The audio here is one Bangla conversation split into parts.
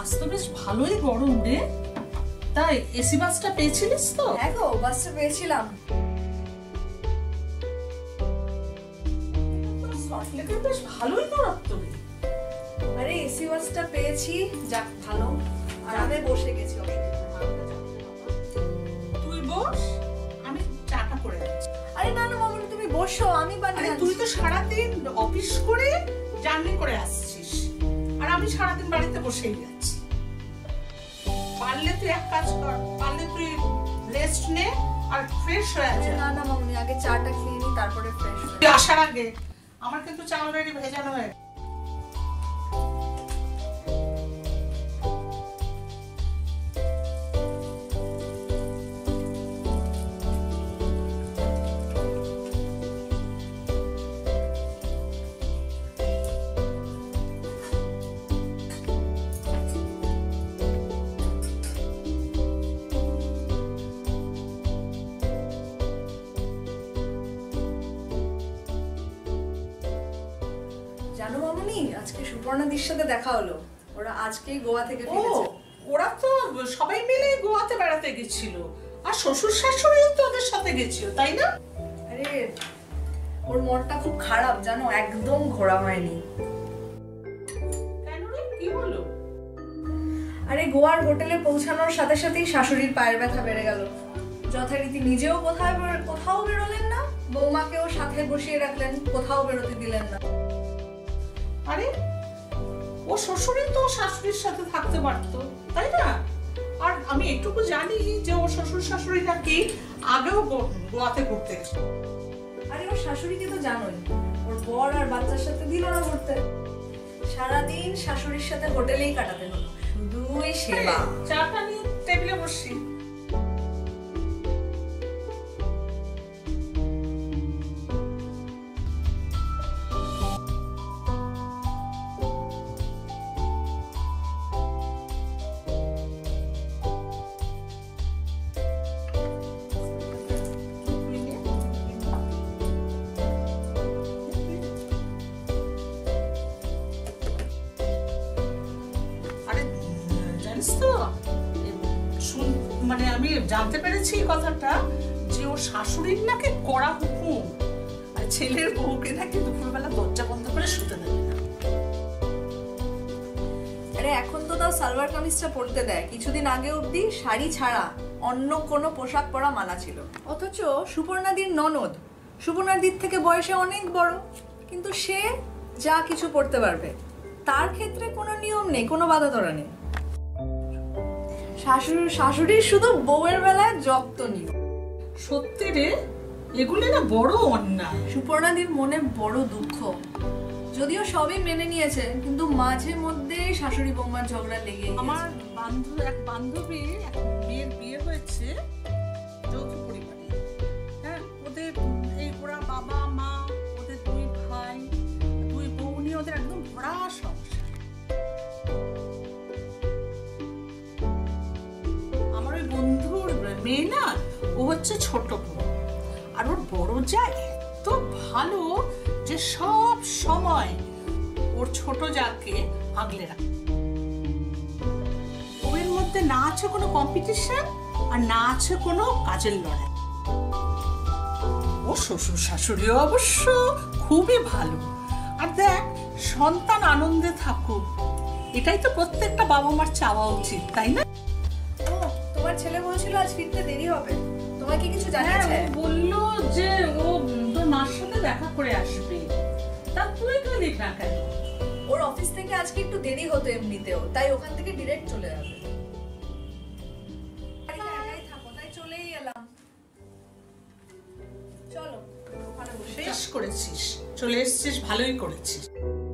আজ তো বেশ ভালোই গরম রে। তাই এসি বাসটা পেয়েছিলিস তো? হ্যাঁ গো, বাসটা পেয়েছিলাম। সল্টলেকের বেশ ভালোই দূরত্ব রে। আরে এসি বাসটা পেয়েছি, যাক ভালো। আর আমি বসে গেছি। তুই বস, আমি চাটা করে দিচ্ছি। আরে না না মামুনি, তুমি বসো, আমি বানিয়ে আরে তুই তো সারাদিন অফিস করে জার্নি করে আসছিস, আর আমি সারাদিন বাড়িতে বসেই যাচ্ছি। পারলে তুই এক কাজ কর, পারলে তুই রেস্ট নে আর ফ্রেশ হয়ে যা। না না মামুনি, আগে চাটা খেয়ে নি, তারপরে ফ্রেশ হয়ে। তুই আসার আগে আমার কিন্তু চা অলরেডি ভেজানো হয়ে গেছে। জানো মামুনি, আজকে সুপর্ণাদির সাথে দেখা হলো। ওরা আজকেই গোয়া থেকে ফিরেছে। ওরা তো সবাই মিলে গোয়াতে বেড়াতে গেছিল, আর শ্বশুর শাশুড়িও তো ওদের সাথে গেছিল, তাই না? আরে ওর মনটা খুব খারাপ জানো, একদম ঘোরা হয়নি। কেন রে, কি হলো? আরে গোয়ার হোটেলে পৌঁছানোর সাথে সাথেই শাশুড়ির পায়ের ব্যথা বেড়ে গেল। যথারীতি নিজেও কোথাও বেরোলেন না, বৌমাকেও সাথে বসিয়ে রাখলেন, কোথাও বেরোতে দিলেন না। আরে ও শ্বশুরই তো শাশুড়ির সাথে থাকতে পারতো, তাই না? আর আমি এটুকু জানি যে ও শ্বশুর শাশুড়ি নাকি আগেও গোয়াতে ঘুরতে গেছে। আরে ওর শাশুড়িকে তো জানোই, ওর বর আর বাচ্চার সাথে দিল না ঘুরতে। সারাদিন শাশুড়ির সাথে হোটেলেই কাটাতে হলো, শুধুই সেবা। চাটা নিয়ে টেবিলে বসি। মানে আমি জানতে পেরেছি এই কথাটা, যে ওর শাশুড়ির নাকি কড়া হুকুম, আর ছেলের বউকে নাকি দুপুরবেলা দরজা বন্ধ করে শুতে দেবে না। আরে এখন তো তাও সালোয়ার কামিজটা পরতে দেয়, কিছুদিন আগে অবধি শাড়ি ছাড়া অন্য কোনো পোশাক পরা মানা ছিল। অথচ সুপর্ণাদির ননদ, সুপর্ণাদির থেকে বয়সে অনেক বড়, কিন্তু সে যা কিছু পরতে পারবে। তার ক্ষেত্রে কোনো নিয়ম নেই, কোনো বাধা ধরা নেই। শাশুড়ির শুধু বউয়ের বেলায় যত নিয়ম। সত্যি রে, এগুলি না বড় অন্যায়। সুপর্ণাদির মনে বড় দুঃখ, যদিও সবই মেনে নিয়েছে, কিন্তু মাঝে মধ্যে শাশুড়ি বৌমার ঝগড়া লেগে। আমার এক বান্ধবী বিয়ে হয়েছে যৌথ পরিবারে। হ্যাঁ, ওদের ওরা বাবা মা, ওদের দুই ভাই, দুই বউ নিয়ে ওদের একদম ভরা সংসার। আমার ওই বন্ধুর মেয়ে না, ও হচ্ছে ছোট বউ, আর ওর বড় যা এত ভালো যে সব সময় ওর ছোট যাকে আগলে রাখে। ওর মধ্যে না আছে কোনো কম্পিটিশন, আর না আছে কোনো কাজের লড়াই। ও শ্বশুর শাশুড়িও অবশ্য খুবই ভালো। আর দেখ, সন্তান আনন্দে থাকুক, এটাই তো প্রত্যেকটা বাবা মার চাওয়া উচিত, তাই না? ও, তোমার ছেলে বলছিল আজ ফিরতে দেরি হবে, তোমায় কি কিছু জানিয়েছে? বললো যে ও তোর মার সাথে দেখা করে আসবে। তা তুই গেলি না কেন? ওর অফিস থেকে আজকে একটু দেরি হতো এমনিতেও, তাই ওখান থেকে ডিরেক্ট চলে যাবে। তাই চলেই এলাম। চলো ওখানে বসে। বেশ করেছিস, চলে এসেছিস, ভালোই করেছিস।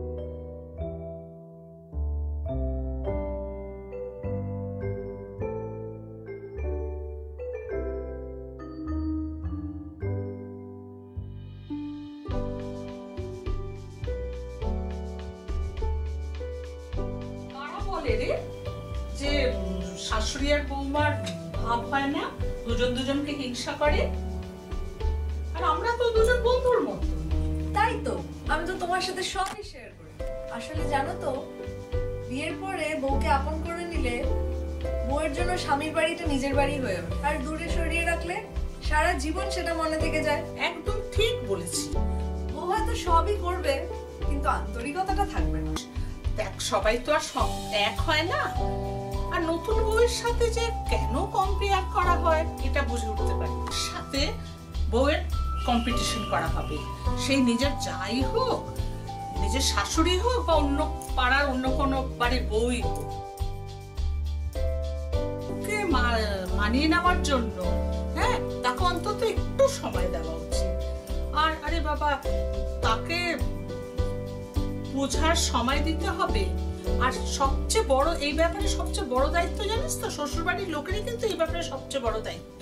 যে শাশুড়ি আর বৌমার ভাব হয় না, দুজন দুজনকে হিংসা করে। আর আমরা তো দুজন বন্ধুর মতো। তাই তো, আমি তো তোমার সাথে সবই শেয়ার করি। আসলে জানো তো, বিয়ের পরে বউকে আপন করে নিলে বউয়ের জন্য স্বামীর বাড়িটা নিজের বাড়ি হয়ে ওঠে, আর দূরে সরিয়ে রাখলে সারা জীবন সেটা মনে থেকে যায়। একদম ঠিক বলেছি। বউ হয়তো সবই করবে, কিন্তু আন্তরিকতাটা থাকবে না। দেখ, সবাই তো আর সব এক হয় না। আর নতুন বউয়ের সাথে যে কেন কম্পেয়ার করা হয় এটা বুঝে উঠতে পারি। সাথে বউয়ের কম্পিটিশন করা হবে, সেই নিজের যাই হোক, নিজের শাশুড়ি হোক বা অন্য পাড়ার অন্য কোনো বাড়ির বউই হোক, ওকে মানিয়ে নেওয়ার জন্য হ্যাঁ তাকে অন্তত একটু সময় দেওয়া উচিত। আর আরে বাবা, তাকে বোঝার সময় দিতে হবে। আর সবচেয়ে বড় এই ব্যাপারে সবচেয়ে বড় দায়িত্ব জানিস তো, শ্বশুর বাড়ির লোকেরই কিন্তু এই ব্যাপারে সবচেয়ে বড় দায়িত্ব।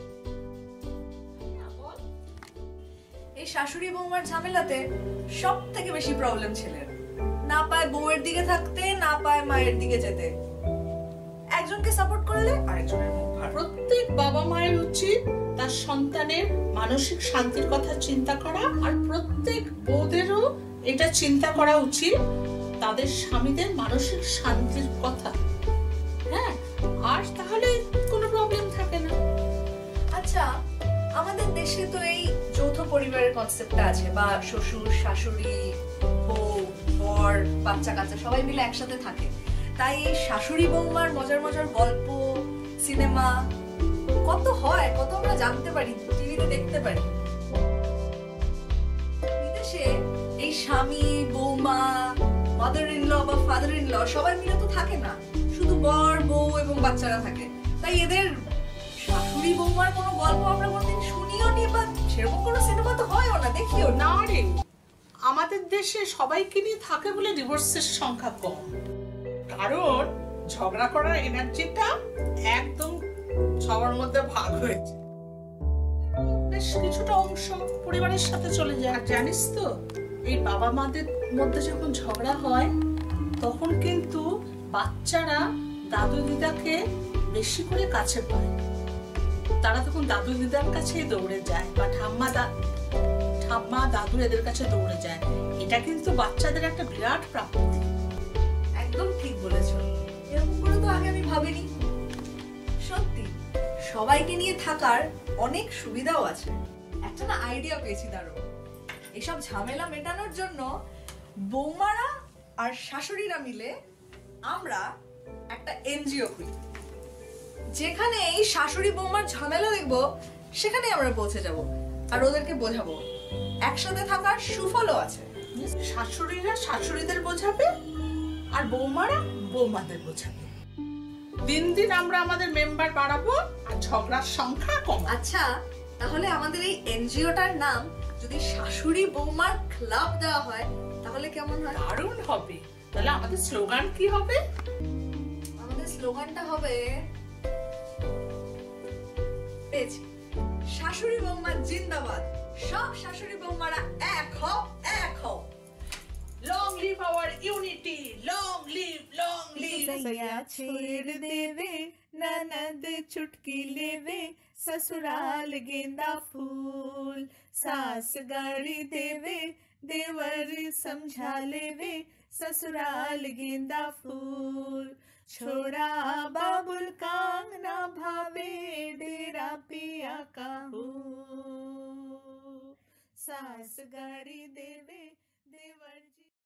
এই শাশুড়ি বৌমার ঝামেলাতে সব থেকে বেশি প্রবলেম ছেলের। না পায় বউয়ের দিকে থাকতে, না পায় মায়ের দিকে যেতে। একজনকে সাপোর্ট করলে আরেকজনের মুখ ভার। প্রত্যেক বাবা মায়ের উচিত তার সন্তানের মানসিক শান্তির কথা চিন্তা করা, আর প্রত্যেক বউদেরও এটা চিন্তা করা উচিত তাদের স্বামীদের মানসিক শান্তির কথা। হ্যাঁ, আর তাহলে কোনো প্রবলেম থাকে না। আচ্ছা, আমাদের দেশে তো এই যৌথ পরিবারের কনসেপ্টটা আছে, বা শ্বশুর শাশুড়ি বউ বর বাচ্চা কাচ্চা সবাই মিলে একসাথে থাকে। তাই এই শাশুড়ি বৌমার মজার মজার গল্প, সিনেমা কত হয়, কত আমরা জানতে পারি, টিভিতে দেখতে পারি। বিদেশে এই স্বামী বৌমা, মাদার ইন ল বা ফাদার ইন ল সবাই মিলে তো থাকে না, শুধু বর বউ এবং বাচ্চারা থাকে। তাই এদের শাশুড়ি বৌমার কোনো গল্প আমরা কোনদিন শুনিও নি, বা সেরকম কোনো সিনেমা তো হয়ও না, দেখিও না। না রে, আমাদের দেশে সবাইকে নিয়ে থাকে বলে ডিভোর্সের সংখ্যা কম। কারণ ঝগড়া করার এনার্জিটা একদম সবার মধ্যে ভাগ হয়েছে, বেশ কিছুটা অংশ পরিবারের সাথে চলে যায়। আর জানিস তো, এই বাবা মাদের মধ্যে যখন ঝগড়া হয় তখন কিন্তু বাচ্চারা দাদু দিদাকে বেশি করে কাছে পায়। তারা তখন দাদু দিদার কাছে দৌড়ে যায়, বা ঠাম্মা দাদু এদের কাছে দৌড়ে যায়। এটা কিন্তু বাচ্চাদের একটা বিরাট প্রাপ্তি। একদম ঠিক বলেছো, এরকম করে তো আগে আমি ভাবিনি। সত্যি সবাইকে নিয়ে থাকার অনেক সুবিধাও আছে। একটা না আইডিয়া পেয়েছি দারুণ। এসব ঝামেলা মেটানোর জন্য বৌমারা আর শাশুড়িরা মিলে আমরা একটা এনজিও খুলি, যেখানে এই শাশুড়ি বৌমার ঝামেলা দেখবো সেখানে আমরা পৌঁছে যাব, আর ওদেরকে বোঝাবো একসাথে থাকার সুফলও আছে। শাশুড়িরা শাশুড়িদের বোঝাবে, আর বৌমারা বৌমাদের বোঝাবে। দিন দিন আমরা আমাদের মেম্বার বাড়াবো, আর ঝগড়ার সংখ্যা কম। আচ্ছা, তাহলে আমাদের এই এনজিওটার নাম যদি শাশুড়ি বৌমার ক্লাব দেওয়া হয় তাহলে কেমন হয়? দারুণ হবে। তাহলে আমাদের স্লোগান কি হবে? আমাদের স্লোগানটা হবে, পেয়েছি, শাশুড়ি বৌমা জিন্দাবাদ, সব শাশুড়ি বৌমারা এক হও, এক হও। Long live our unity, long live, long live. सैया छेड़ देवे ननद चुटकी लेवे ससुराल गेंदा फूल सास गाड़ी देवे देवर समझा लेवे ससुराल गेंदा फूल छोड़ा बाबुल कांग ना भावे डेरा पिया का हो सास गाड़ी देवे।